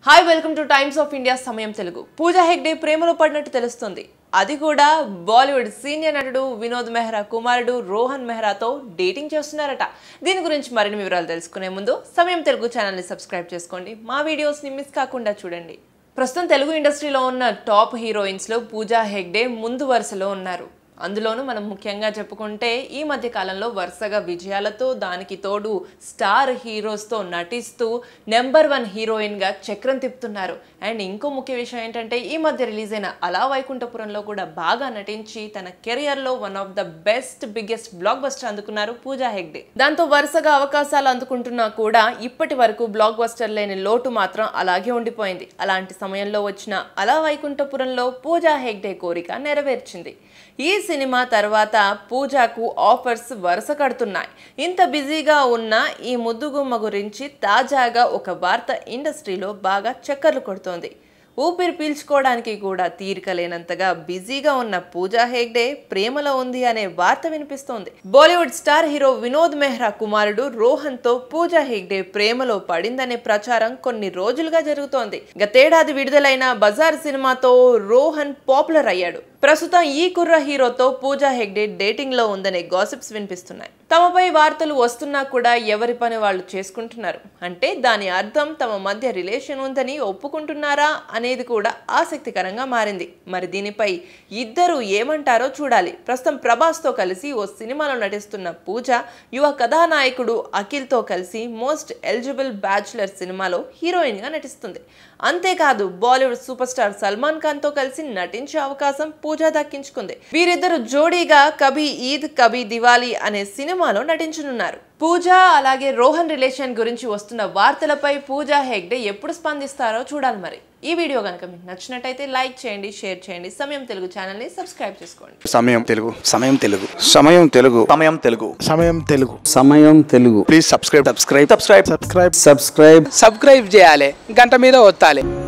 Hi, welcome to Times of India Samayam Telugu. Pooja Hegde ప్రేమలో పడినట్టు తెలుస్తుంది. అది కూడా బాలీవుడ్ సీనియర్ నటుడు వినోద్ మెహ్రా కుమారుడు రోహన్ మెహ్రాతో డేటింగ్ చేస్తున్నారట. దీని గురించి మరిన్ని వివరాలు తెలుసుకునే ముందు సమయం తెలుగు ఛానల్ ని సబ్స్క్రైబ్ చేసుకోండి. మా వీడియోస్ ని మిస్ కాకుండా చూడండి. ప్రస్తుతం తెలుగు ఇండస్ట్రీలో ఉన్న టాప్ హీరోయిన్స్ లో పూజా హెగ్డే ముందు వరుసలో ఉన్నారు. అందులోనూ మనం ముఖ్యంగా చెప్పుకుంటే ఈ మధ్య కాలంలో వరుసగా విజయాలతో దానికి తోడు స్టార్ హీరోస్తో నటిస్తూ నెంబర్ 1 హీరోయిన్గా చక్రం తిప్పుతున్నారు. అండ్ ఇంకో ముఖ్య విషయం ఏంటంటే ఈ మధ్య రిలీజ్ అయిన అలా వైకుంఠపురంలో కూడా బాగా నటించి తన కెరియర్లో one of the biggest blockbuster అందుకున్నారు పూజా హెగ్డే. దాంతో వరుసగా అవకాశాలు అందుకుంటున్నా కూడా ఇప్పటి వరకు బ్లాక్ బస్టర్ లేని లోటు మాత్రం అలాగే ఉండిపోయింది. అలాంటి సమయంలో వచ్చిన అలా వైకుంఠపురంలో పూజా హెగ్డే కోరిక నెరవేర్చింది. ఈ సినిమా తర్వాత పూజాకు ఆఫర్స్ వరుస కడుతున్నాయి. ఇంత బిజీగా ఉన్న ఈ ముద్దుగుమ్మ గురించి తాజాగా ఒక వార్త ఇండస్ట్రీలో బాగా చక్కర్లు కొడుతోంది. ఊపిరి పీల్చుకోవడానికి కూడా తీరిక లేనంతగా బిజీగా ఉన్న పూజా హెగ్డే ప్రేమలో ఉంది అనే వార్త వినిపిస్తోంది. Bollywood star hero Vinod Mehra కుమారుడు రోహన్ తో పూజా హెగ్డే ప్రేమలో పడిందనే ప్రచారం కొన్ని రోజులుగా జరుగుతోంది. గతేడాది విడుదలైన బజార్ సినిమాతో రోహన్ పాపులర్ అయ్యాడు. ప్రస్తుతం ఈ కుర్ర హీరోతో పూజా హెగ్డే డేటింగ్ లో ఉందనే గాసిప్స్ వినిపిస్తున్నాయి. తమపై వార్తలు వస్తున్నా కూడా ఎవరి పని వాళ్ళు చేసుకుంటున్నారు. అంటే దాని అర్థం తమ మధ్య రిలేషన్ ఉందని ఒప్పుకుంటున్నారా అనేది కూడా ఆసక్తికరంగా మారింది. మరి దీనిపై ఇద్దరు ఏమంటారో చూడాలి. ప్రస్తుతం ప్రభాస్ తో కలిసి ఓ సినిమాలో నటిస్తున్న పూజ యువ కథానాయకుడు అఖిల్ తో కలిసి మోస్ట్ ఎలిజిబుల్ బ్యాచులర్ సినిమాలో హీరోయిన్ గా నటిస్తుంది. అంతేకాదు Bollywood super star Salman Khan తో కలిసి నటించే అవకాశం పూజా దక్కించుకుంది. వీరిద్దరు జోడీగా కభీ ఈద్ కభీ దివాళీ అనే సినిమాలో నటించనున్నారు. పూజా అలాగే రోహన్ రిలేషన్ గురించి వస్తున్న వార్తలపై పూజా హెగ్డే ఎప్పుడు స్పందిస్తారో చూడాలి. మరి ఈ వీడియో కనుక మీకు నచ్చినట్టయితే లైక్ చేయండి, షేర్ చేయండి. సమయం తెలుగు ఛానల్ ని సబ్స్క్రైబ్ చేసుకోండి. సమయం Telugu, Samayam Telugu, Samayam Telugu, Samayam Telugu, Samayam Telugu, Samayam Telugu. Please subscribe subscribe subscribe subscribe చేయాలి, గంట మీద ఒత్తాలి.